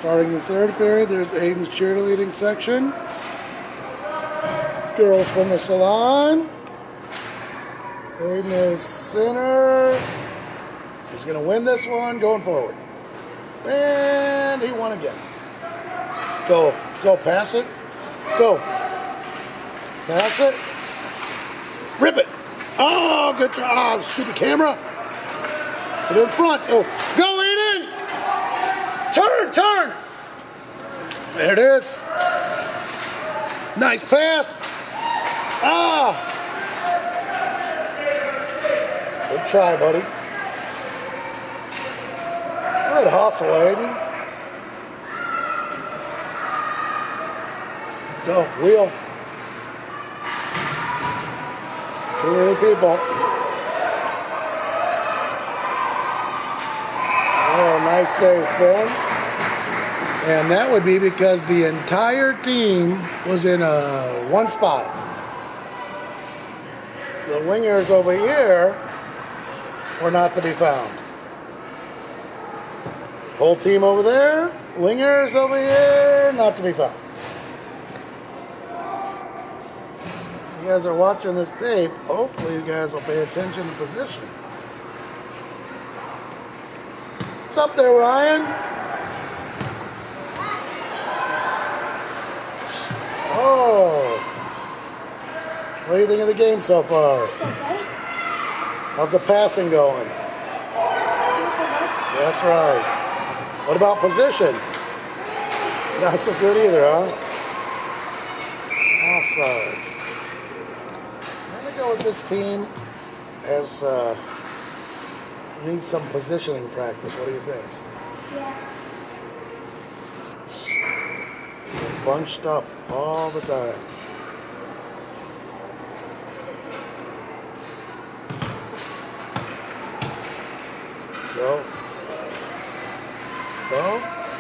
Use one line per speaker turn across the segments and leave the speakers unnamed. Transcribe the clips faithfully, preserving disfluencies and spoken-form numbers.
Starting the third period, there's Aiden's cheerleading section. Girls from the salon. Aiden is center. He's going to win this one going forward. And he won again. Go. Go. Pass it. Go. Pass it. Rip it. Oh, good job. Oh, stupid camera. Put it in front. Oh, go, Aiden. Turn, turn. There it is. Nice pass. Ah. Good try, buddy. Good hustle, Aiden. Go, wheel. Too many people. Oh, nice save, Finn. And that would be because the entire team was in a one spot. The wingers over here were not to be found. Whole team over there, wingers over here, not to be found. If you guys are watching this tape, hopefully you guys will pay attention to position. What's up there, Ryan? Oh. What do you think of the game so far?
It's okay.
How's the passing going? That's right. What about position? Not so good either, huh? Offsides. I'm going to go with this team as uh, needs some positioning practice. What do you think?
Yeah.
They're bunched up all the time. Go. Go.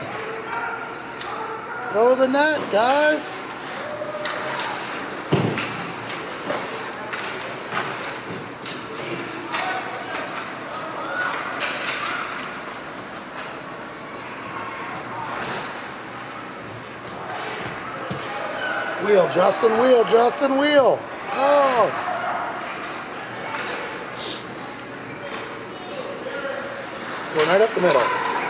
Go to the net, guys. Wheel, Justin, wheel, Justin, wheel. Oh. Going right up the middle.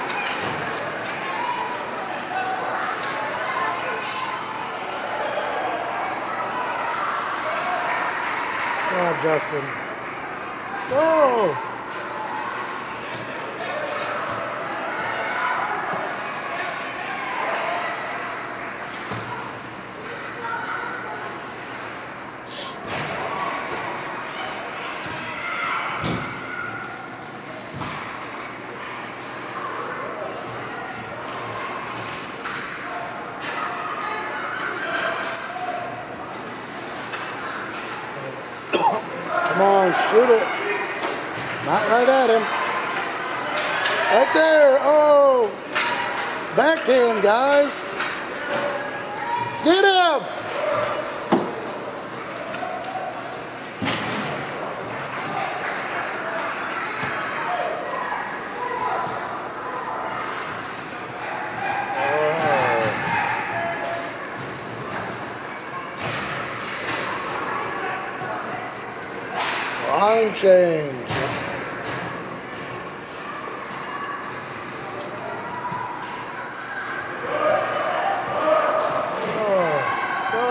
Good job, Justin. Go! Come on, shoot it. Not right at him. Right there. Oh. Backhand, guys. Get him. Line change. Oh, go.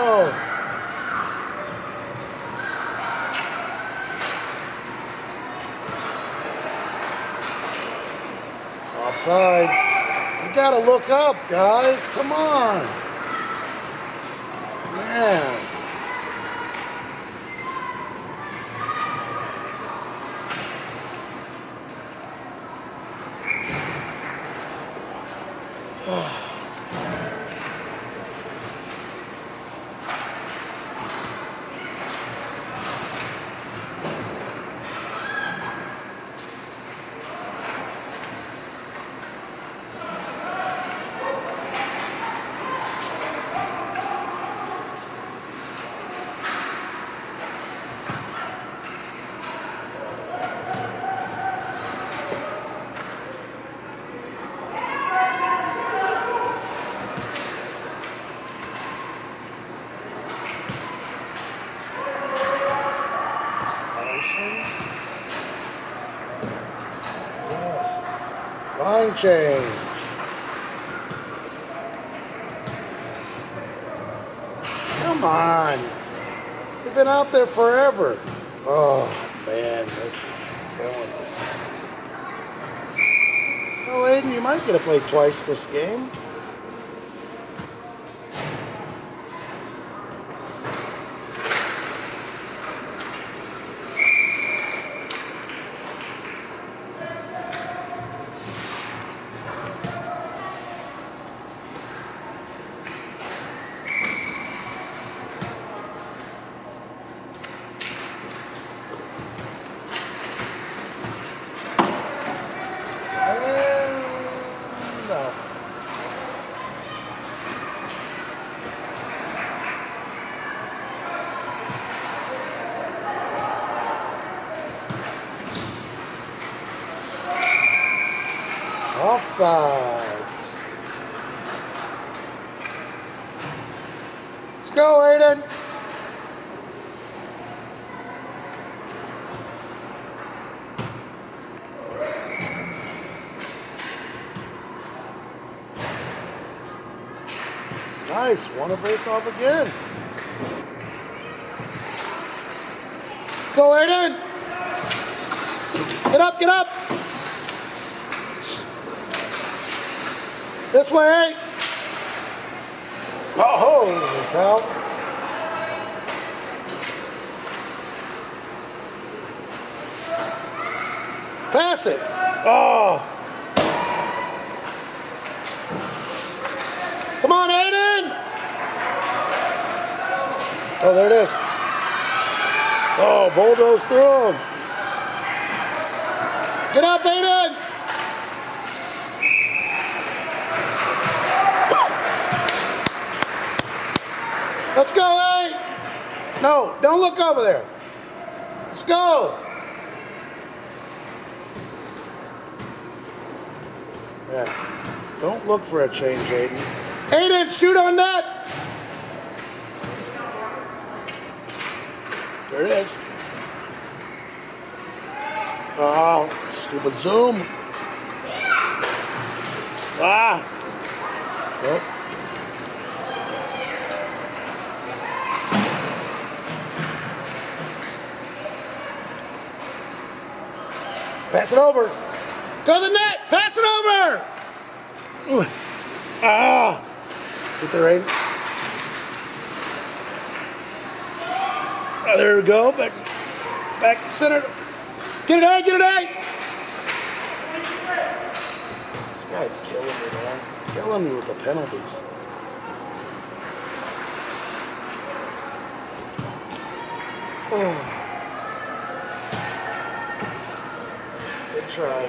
Offsides. You gotta look up, guys. Come on. Man. Game change. Come on. You've been out there forever. Oh, man, this is killing me. Well, Aiden, you might get to play twice this game. Offsides. Let's go, Aiden. Nice. Want to face off again. Go, Aiden. Get up, get up. This way. Oh, holy cow. Pass it. Oh. Come on, Aiden. Oh, there it is. Oh, bulldoze through him. Get up, Aiden. Let's go, hey! No, don't look over there. Let's go. Yeah. Don't look for a change, Aiden. Aiden, shoot on that! There it is. Oh, stupid zoom. Ah! Yep. Pass it over. Go to the net. Pass it over. Ooh. Ah. Get the rain. Oh, there we go. Back, back center. Get it out. Get it out. This guy's killing me, man. Killing me with the penalties. Oh. Good try.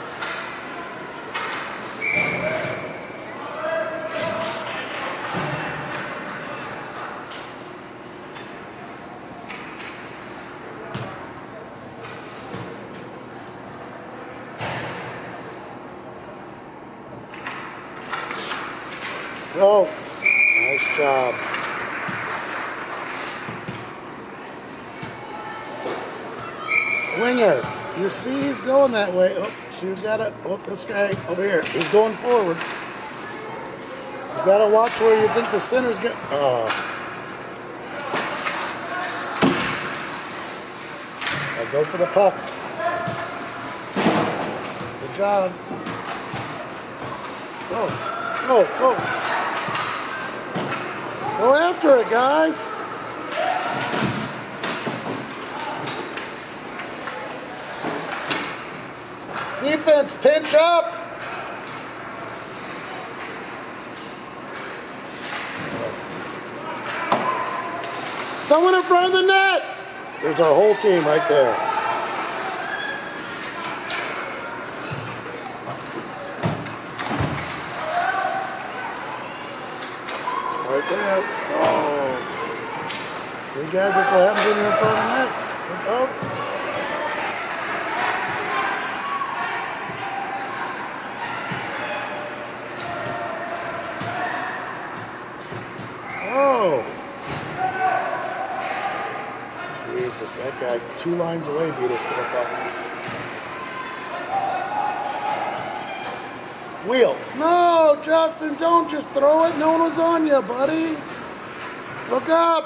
Oh, nice job. Winger, you see he's going that way. Oh, so you gotta, oh, this guy over here, he's going forward. You gotta watch where you think the center's going. Oh. Now go for the puck. Good job. Go, go, go. Go after it, guys. Defense, pinch up. Someone in front of the net. There's our whole team right there. Right there. Oh. See, guys, that's what happens when you're in front of the net. Oh. Oh. Jesus, that guy two lines away beat us to the puck. Wheel. No, Justin, don't just throw it. No one was on you, buddy. Look up.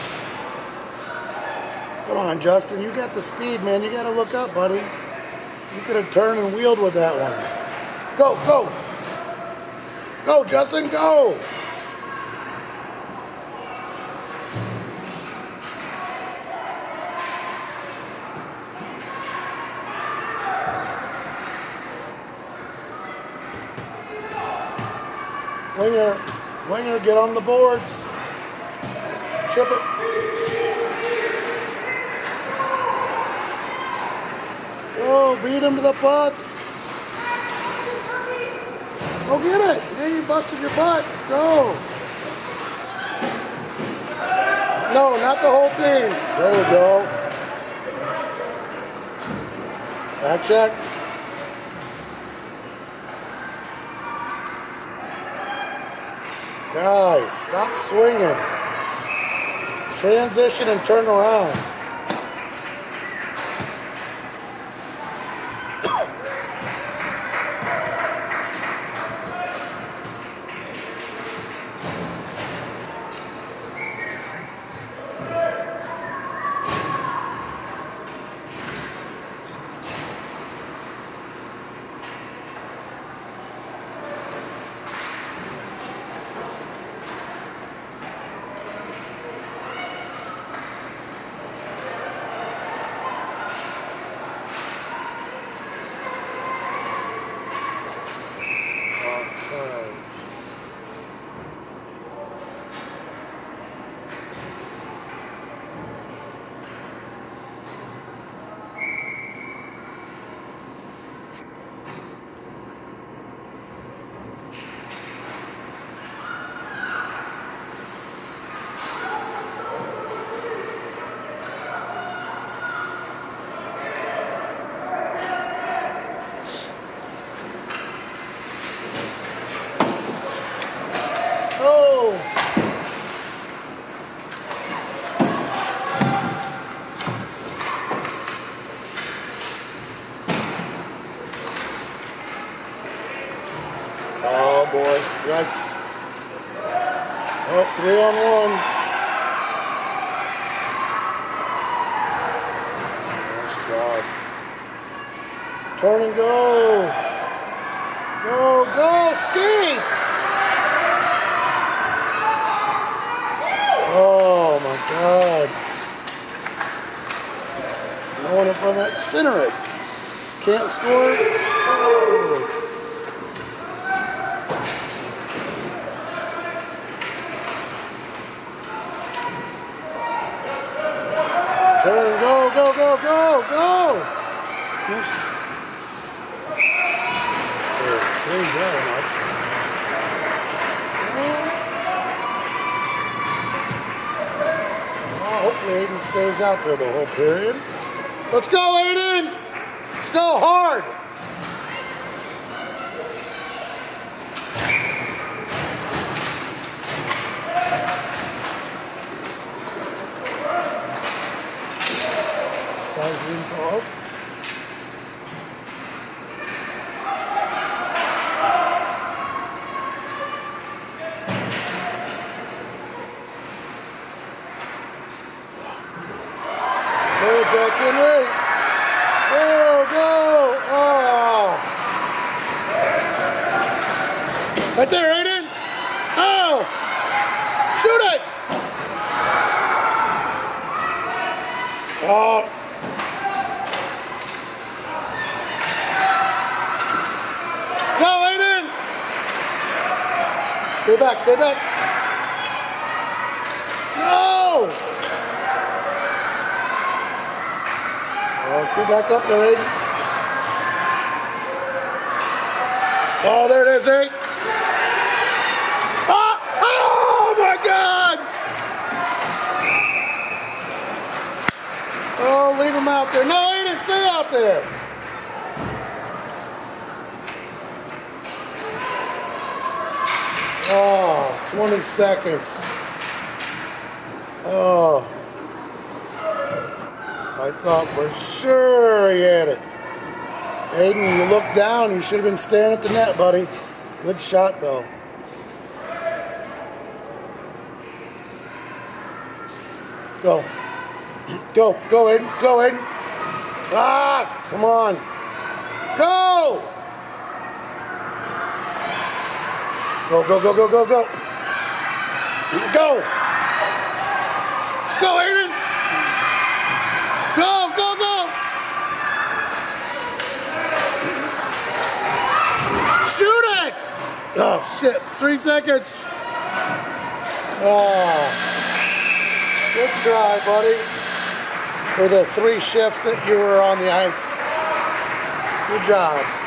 Come on, Justin. You got the speed, man. You got to look up, buddy. You could have turned and wheeled with that one. Go, go. Go, Justin, go. Winger, Winger, get on the boards. Chip it. Go, beat him to the puck. Go get it. Yeah, you busted your butt. Go. No, not the whole team. There we go. Back check. Guys, stop swinging. Transition and turn around. Oh boy, yikes. Oh, three on one. Nice job. Turn and go. Go, go, skate! Oh my God. No one in front of that. Center it. Can't score. Oh. Turn, go, go, go, go, go! Change that up. Well, hopefully Aiden stays out there the whole period. Let's go, Aiden! Let's go hard! Up. Go, Jack Henry. Go, go. Oh. Right there, Aiden. Oh. Shoot it. Oh. Stay back, stay back. No! Oh, get back up there, Aiden. Oh, there it is, Aiden. Oh, oh my God! Oh, leave him out there. No, Aiden, stay out there. Oh, twenty seconds. Oh. I thought for sure he had it. Aiden, you looked down. You should have been staring at the net, buddy. Good shot, though. Go. Go. Go, Aiden. Go, Aiden. Ah, come on. Go! Go, go, go, go, go, go. Go! Go, Aiden! Go, go, go! Shoot it! Oh, shit. Three seconds. Oh. Good try, buddy. For the three shifts that you were on the ice. Good job.